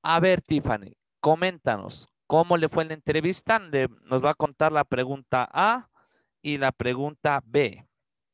A ver, Tiffany, coméntanos, ¿cómo le fue en la entrevista? Nos va a contar la pregunta A y la pregunta B.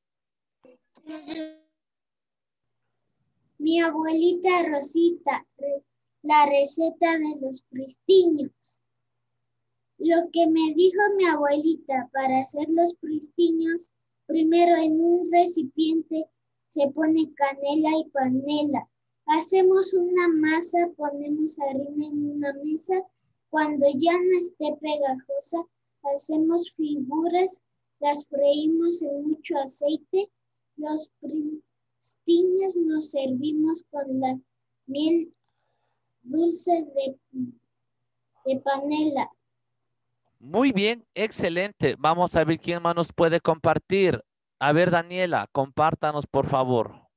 Mi abuelita Rosita, la receta de los pristiños. Lo que me dijo mi abuelita para hacer los pristiños, primero en un recipiente se pone canela y panela. Hacemos una masa, ponemos harina en una mesa. Cuando ya no esté pegajosa, hacemos figuras, las freímos en mucho aceite. Los pristiños nos servimos con la miel dulce de panela. Muy bien, excelente. Vamos a ver quién más nos puede compartir. A ver, Daniela, compártanos, por favor.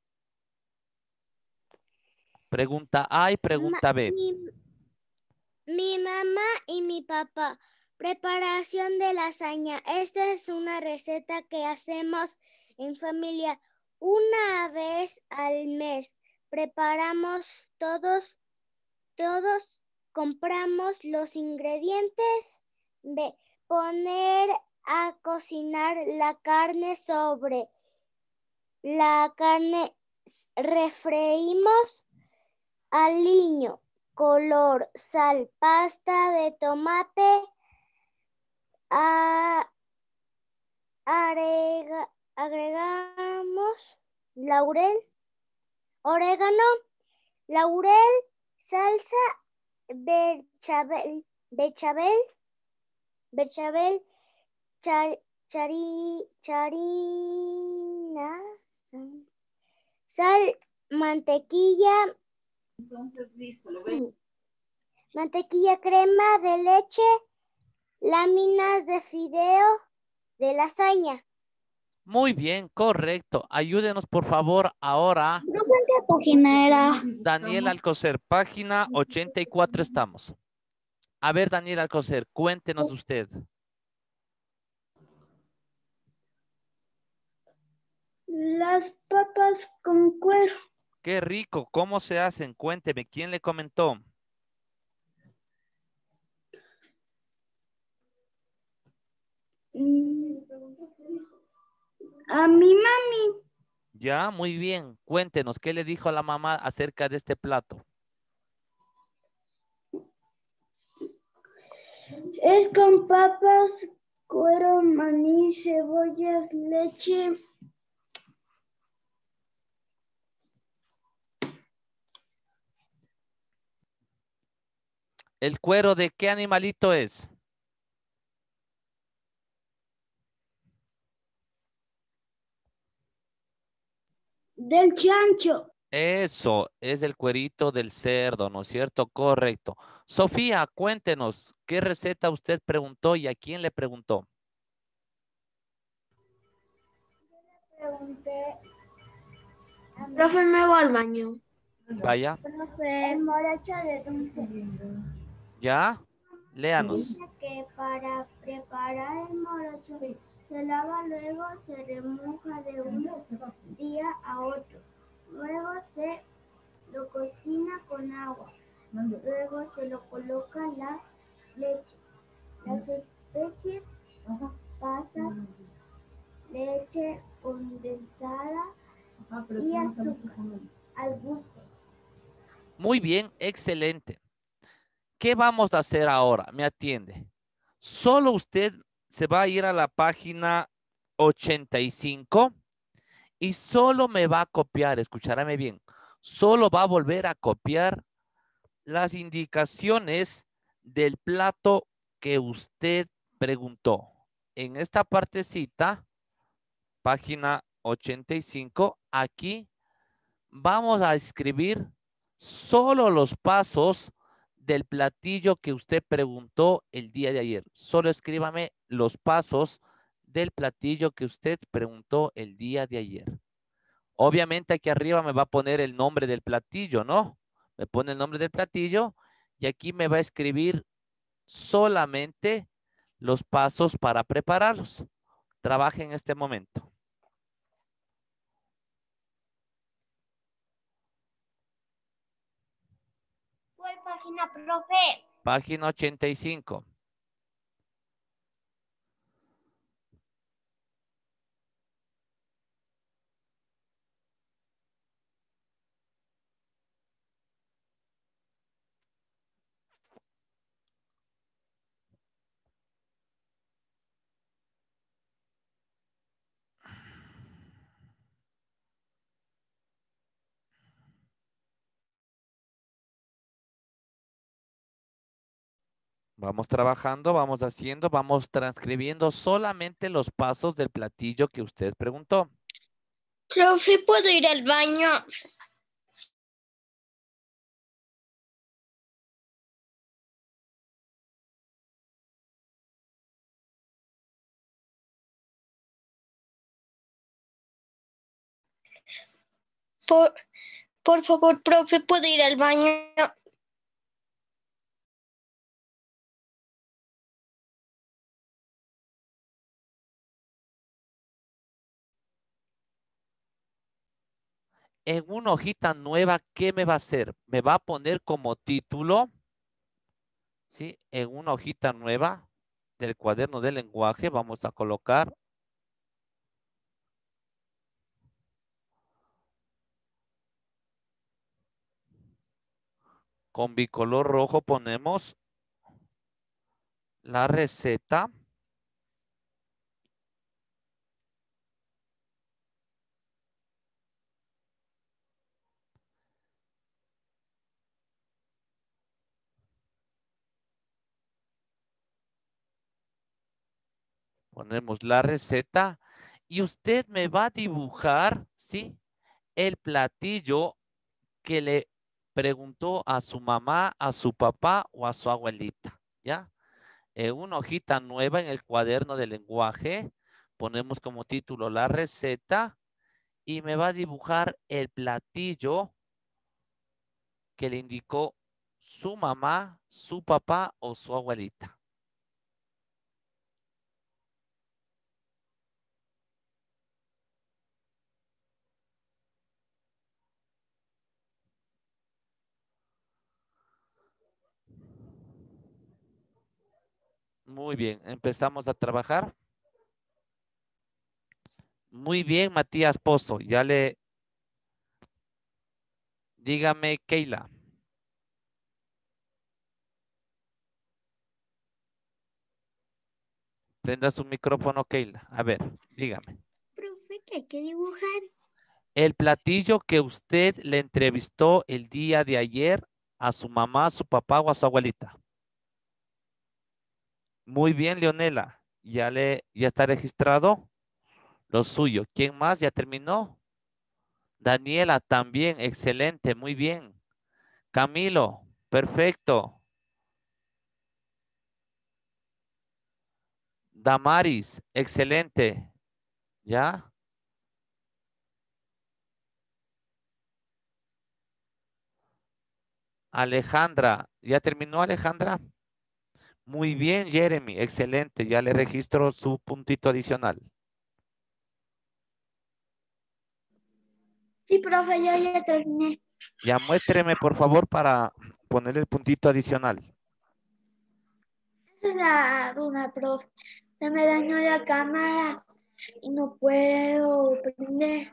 Pregunta A y pregunta B. Mi mamá y mi papá. Preparación de lasaña. Esta es una receta que hacemos en familia una vez al mes. Preparamos todos, compramos los ingredientes. B. Poner a cocinar la carne sobre la carne. Refreímos aliño, color, sal, pasta de tomate, agregamos orégano, laurel, salsa, bechamel, charina, sal, mantequilla, crema de leche, láminas de fideo de lasaña. Muy bien, correcto. Ayúdenos, por favor, ahora. ¿En qué página era? Daniel Alcocer, página 84 estamos. A ver, Daniel Alcocer, cuéntenos usted. Las papas con cuero. Qué rico, ¿cómo se hacen? Cuénteme, ¿quién le comentó? A mi mami. Ya, muy bien. Cuéntenos, ¿qué le dijo a la mamá acerca de este plato? Es con papas, cuero, maní, cebollas, leche. ¿El cuero de qué animalito es? Del chancho. Eso, es el cuerito del cerdo, ¿no es cierto? Correcto. Sofía, cuéntenos, ¿qué receta usted preguntó y a quién le preguntó? Pregunté. Profe, me voy al baño. Vaya, Profe, el morocho de dulce. ya, léanos. Dice que para preparar el morocho se lava, luego se remoja de un día a otro. Luego se lo cocina con agua. Luego se lo coloca la leche, las especies, pasas, leche condensada y azúcar al gusto. Muy bien, excelente. ¿Qué vamos a hacer ahora? Me atiende. Solo usted se va a ir a la página 85 y solo me va a copiar, escúchame bien, solo va a volver a copiar las indicaciones del plato que usted preguntó. En esta partecita, página 85, aquí vamos a escribir solo los pasos del platillo que usted preguntó el día de ayer. Solo escríbame los pasos del platillo que usted preguntó el día de ayer. Obviamente aquí arriba me va a poner el nombre del platillo, ¿no? Me pone el nombre del platillo y aquí me va a escribir solamente los pasos para prepararlos. Trabaje en este momento. página, profe? Página 85. Vamos trabajando, vamos haciendo, vamos transcribiendo solamente los pasos del platillo que usted preguntó. Profe, ¿puedo ir al baño? Por favor, profe, ¿puedo ir al baño? En una hojita nueva, ¿qué me va a hacer? Me va a poner como título, ¿sí? En una hojita nueva del cuaderno de lenguaje vamos a colocar con bicolor rojo, ponemos la receta. Ponemos la receta y usted me va a dibujar, ¿sí? El platillo que le preguntó a su mamá, a su papá o a su abuelita, ¿ya? En una hojita nueva en el cuaderno de lenguaje, ponemos como título la receta y me va a dibujar el platillo que le indicó su mamá, su papá o su abuelita. Muy bien, empezamos a trabajar. Muy bien, Matías Pozo. Dígame, Keila. Prenda su micrófono, Keila. A ver, dígame. Profe, ¿qué hay que dibujar? El platillo que usted le entrevistó el día de ayer a su mamá, a su papá o a su abuelita. Muy bien, Leonela. Ya está registrado lo suyo. ¿Quién más? ¿Ya terminó? Daniela también. Excelente. Muy bien. Camilo. Perfecto. Damaris. Excelente. ¿Ya? Alejandra. ¿Ya terminó, Alejandra? Muy bien, Jeremy. Excelente. Ya le registro su puntito adicional. Sí, profe, yo ya terminé. Ya muéstreme, por favor, para ponerle el puntito adicional. Esa es la duda, profe. Se me dañó la cámara y no puedo prender.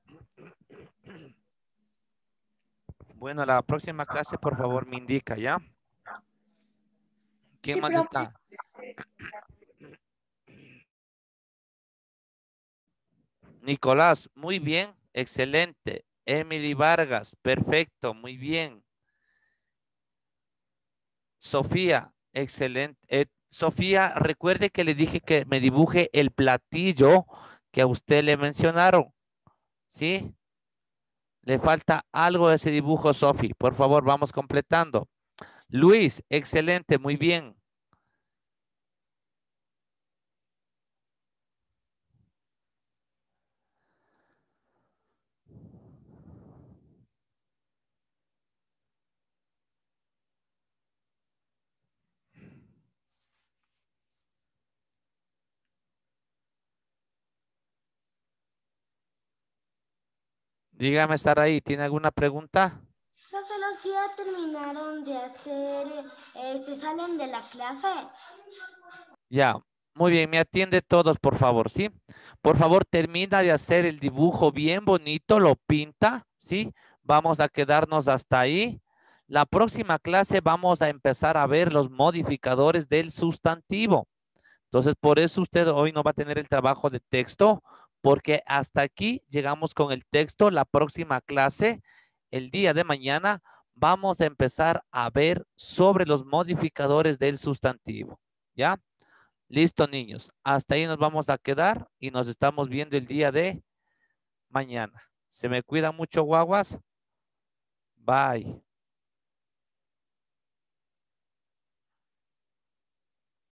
Bueno, la próxima clase, por favor, me indica, ¿ya? ¿Quién Sí, más profe. está? Nicolás, muy bien, excelente. Emily Vargas, perfecto, muy bien. Sofía, excelente. Sofía, recuerde que le dije que me dibuje el platillo que a usted le mencionaron, ¿sí? Le falta algo de ese dibujo, Sofi. Por favor, vamos completando. Luis, excelente, muy bien. Dígame, estar ahí. ¿Tiene alguna pregunta? Profe, los si ya terminaron de hacer, se salen de la clase. Ya, muy bien, me atiende todos, por favor, ¿sí? Por favor, termina de hacer el dibujo bien bonito, lo pinta, ¿sí? Vamos a quedarnos hasta ahí. La próxima clase vamos a empezar a ver los modificadores del sustantivo. Entonces, por eso usted hoy no va a tener el trabajo de texto, porque hasta aquí llegamos con el texto. La próxima clase, el día de mañana, vamos a empezar a ver sobre los modificadores del sustantivo, ¿ya? Listo, niños. Hasta ahí nos vamos a quedar y nos estamos viendo el día de mañana. Se me cuidan mucho, guaguas. Bye.